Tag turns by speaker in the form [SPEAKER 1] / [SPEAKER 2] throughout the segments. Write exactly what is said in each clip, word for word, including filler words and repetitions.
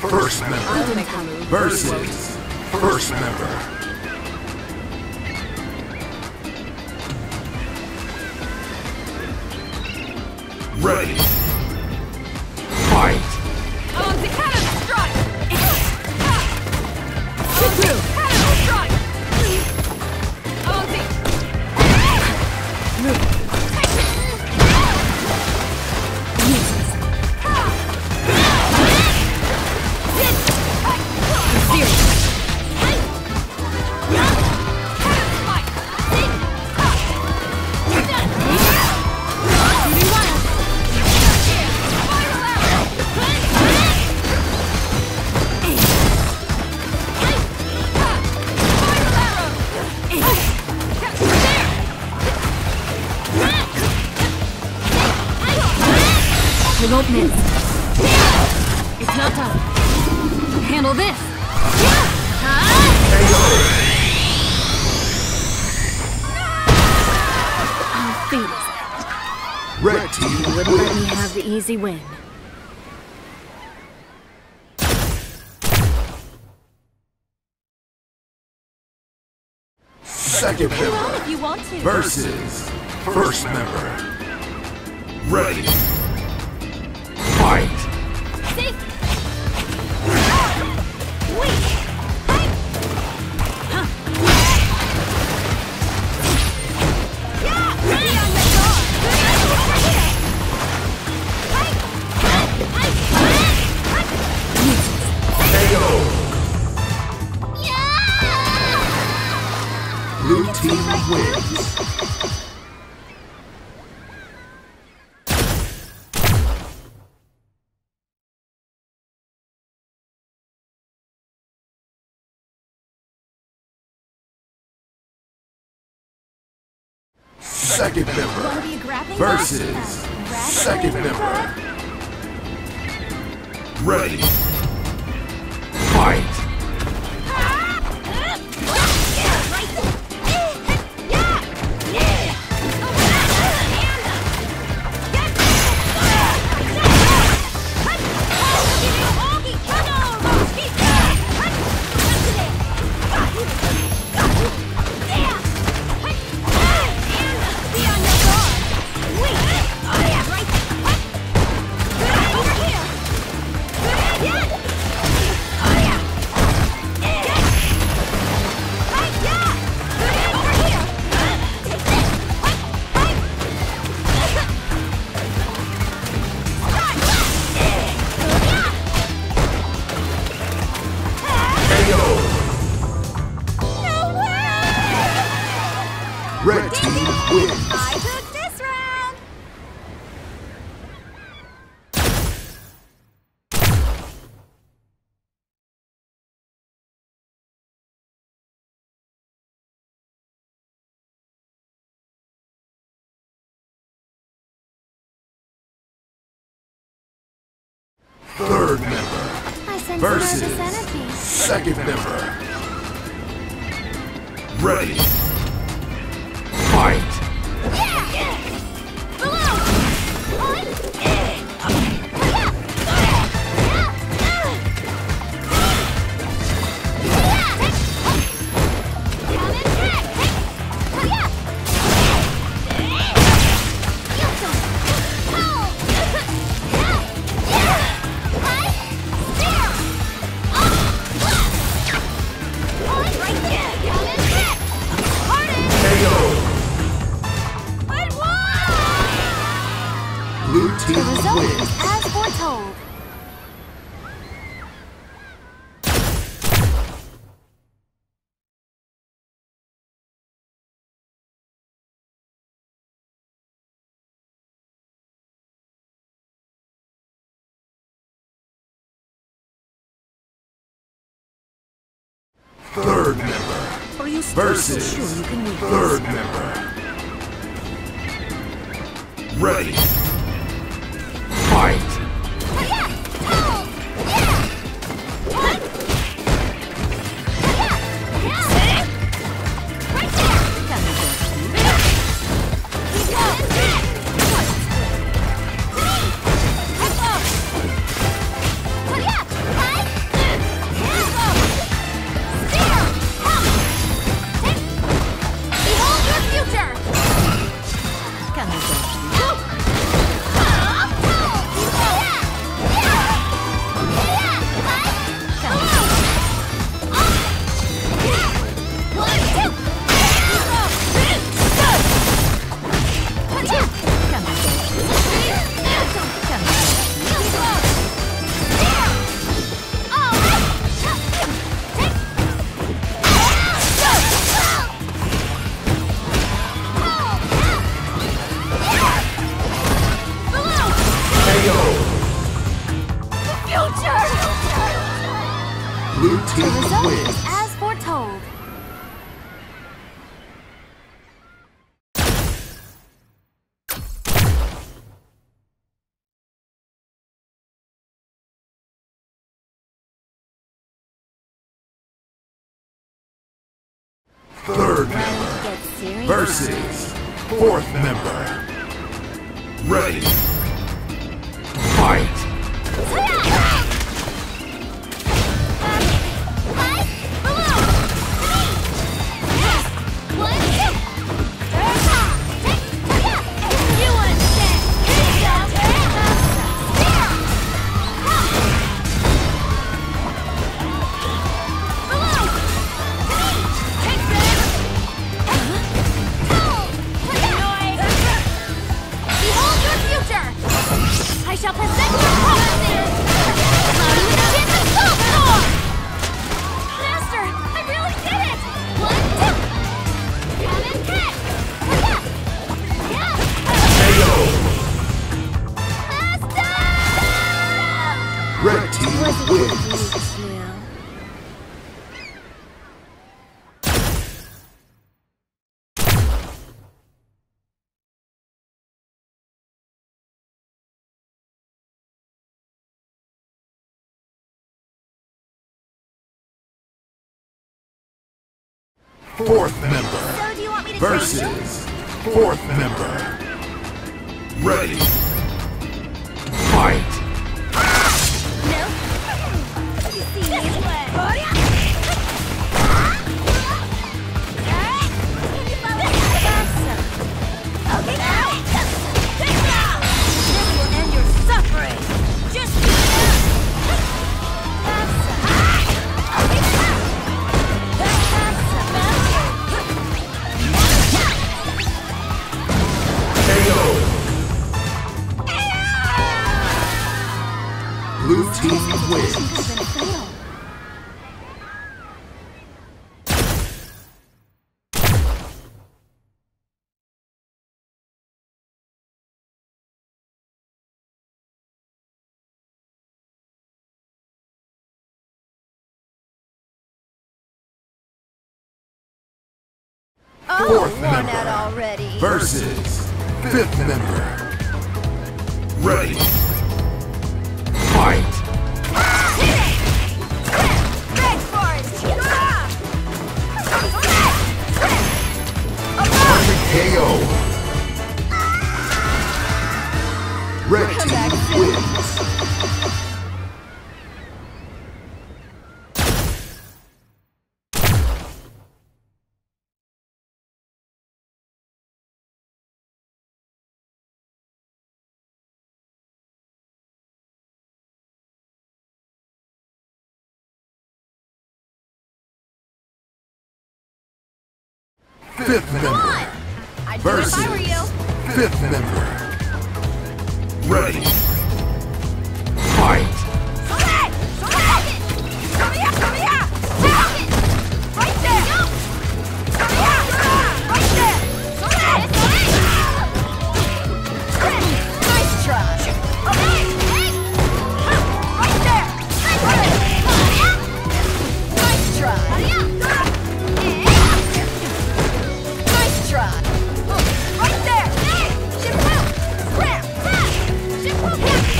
[SPEAKER 1] First member versus first member. Ready. Fight.
[SPEAKER 2] On the cannon strike. Shoot through. Cannon strike. On the. Move.
[SPEAKER 3] We won't miss. It's not done. Handle this. I'll finish it.
[SPEAKER 1] Red team
[SPEAKER 3] Wouldn't let me have the easy win.
[SPEAKER 1] Second member
[SPEAKER 2] If you want to.
[SPEAKER 1] versus first member. Ready. Fight. Blue team wins. Second member versus second member. Ready. Fight. Red team wins.
[SPEAKER 2] I took this round.
[SPEAKER 1] Third member
[SPEAKER 2] I sense
[SPEAKER 1] versus
[SPEAKER 2] nervous energy.
[SPEAKER 1] second member. Ready. Fight. Blue team
[SPEAKER 2] The result
[SPEAKER 1] wins.
[SPEAKER 2] is as foretold.
[SPEAKER 1] Third member
[SPEAKER 3] Are you still
[SPEAKER 1] versus
[SPEAKER 3] so sure you can win?
[SPEAKER 1] third member. Ready. Fight.
[SPEAKER 2] Keep going.
[SPEAKER 3] happens as foretold.
[SPEAKER 1] Third
[SPEAKER 3] Ready
[SPEAKER 1] member
[SPEAKER 3] to get serious?
[SPEAKER 1] versus fourth member. Ready. Fight.
[SPEAKER 2] I shall present your promises! Get the soul sword! Master, I really did it! One, two! Come and catch! Yeah!
[SPEAKER 1] K O.
[SPEAKER 2] Master!
[SPEAKER 1] Red team
[SPEAKER 3] Wasn't
[SPEAKER 1] wins.
[SPEAKER 3] confused, Leo.
[SPEAKER 1] Fourth member
[SPEAKER 2] So do you want me to
[SPEAKER 1] versus fourth member. Ready. Fight.
[SPEAKER 2] No? You see this way! Okay, now! This will end your suffering! Just do that!
[SPEAKER 1] K O. Blue team wins. Fourth member
[SPEAKER 2] already.
[SPEAKER 1] versus fifth member. Ready. Fight.
[SPEAKER 2] Beg for it!
[SPEAKER 1] Perfect K O. Red team wins. Fifth member
[SPEAKER 2] I'd do it if
[SPEAKER 1] versus
[SPEAKER 2] I were you.
[SPEAKER 1] fifth member. Ready. Fight.
[SPEAKER 2] Okay! Okay! Come here! Come here! Right there! Come here! Right there! Nice try! Okay! Right there! Nice try! Nice try! Right there! Ship-poo! Scram! Ship-poo!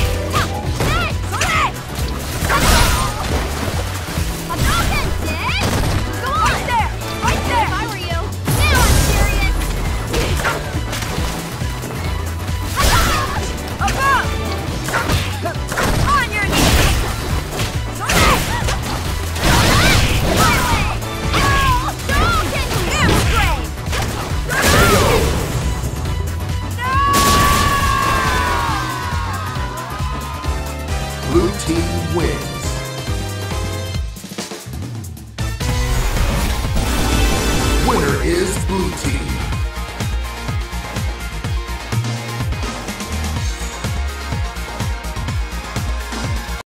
[SPEAKER 1] Blue team wins. Winner is blue team.